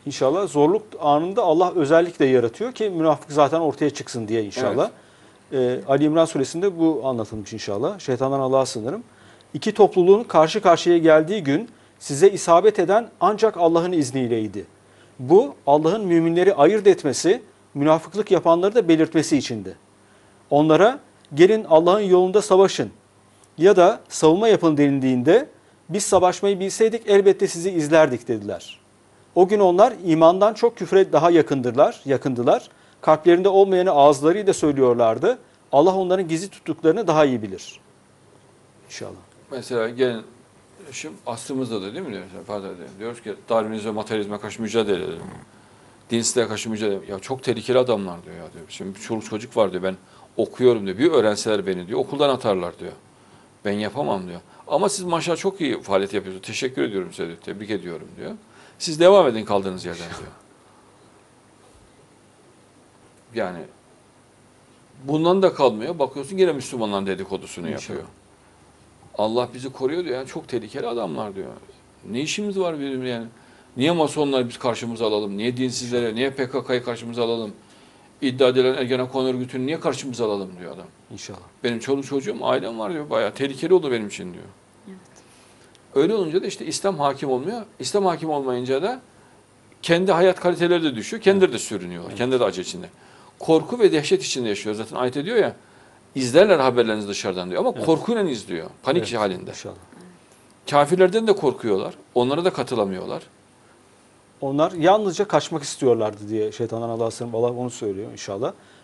İnşallah zorluk anında Allah özellikle yaratıyor ki münafık zaten ortaya çıksın diye inşallah. Ali İmran suresinde bu anlatılmış inşallah. Şeytandan Allah'a sığınırım. İki topluluğun karşı karşıya geldiği gün size isabet eden ancak Allah'ın izniyleydi. Bu Allah'ın müminleri ayırt etmesi, münafıklık yapanları da belirtmesi içindi. Onlara gelin Allah'ın yolunda savaşın ya da savunma yapın denildiğinde biz savaşmayı bilseydik elbette sizi izlerdik dediler. O gün onlar imandan çok küfre daha yakındılar. Kalplerinde olmayanı ağızlarıyla söylüyorlardı. Allah onların gizli tuttuklarını daha iyi bilir. İnşallah. Mesela gelin, şimdi aslımızda da değil mi? Diyoruz ki Darwinizme, materyalizme karşı mücadele edelim. Dinsizliğe karşı mücadele edelim. Ya çok tehlikeli adamlar diyor ya diyor. Şimdi bir çoluk çocuk var diyor, ben okuyorum diyor. Bir öğrenseler beni diyor, okuldan atarlar diyor. Ben yapamam diyor. Ama siz maşallah çok iyi faaliyet yapıyorsunuz. Teşekkür ediyorum size diyor. Tebrik ediyorum diyor. Siz devam edin kaldığınız yerden diyor. Yani bundan da kalmıyor. Bakıyorsun yine Müslümanların dedikodusunu yapıyor. Allah bizi koruyor diyor. Yani çok tehlikeli adamlar diyor. Ne işimiz var bizim yani? Niye masonları biz karşımıza alalım? Niye dinsizlere, niye PKK'yı karşımıza alalım? İddia edilen Ergenekon örgütünü niye karşımıza alalım diyor adam. İnşallah. Benim çoluk çocuğum, ailem var diyor. Bayağı tehlikeli oldu benim için diyor. Evet. Öyle olunca da işte İslam hakim olmuyor. İslam hakim olmayınca da kendi hayat kaliteleri de düşüyor. Kendileri de sürünüyorlar. Evet. Kendileri de acı içinde. Korku ve dehşet içinde yaşıyor. Zaten ayet ediyor ya, izlerler haberlerinizi dışarıdan diyor. Ama evet, korkuyla izliyor. Panik evet, halinde. İnşallah. Kafirlerden de korkuyorlar. Onlara da katılamıyorlar. Onlar yalnızca kaçmak istiyorlardı diye şeytandan Allah'a sığınırım. Allah onu söylüyor inşallah.